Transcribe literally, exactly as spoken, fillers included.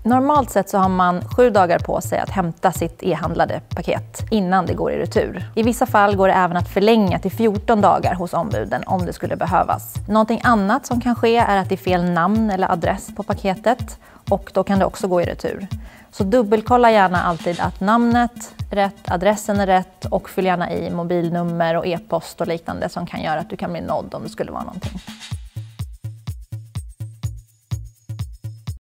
Normalt sett så har man sju dagar på sig att hämta sitt e-handlade paket innan det går i retur. I vissa fall går det även att förlänga till fjorton dagar hos ombuden om det skulle behövas. Någonting annat som kan ske är att det är fel namn eller adress på paketet och då kan det också gå i retur. Så dubbelkolla gärna alltid att namnet är rätt, adressen är rätt och fyll gärna i mobilnummer och e-post och liknande som kan göra att du kan bli nådd om det skulle vara någonting.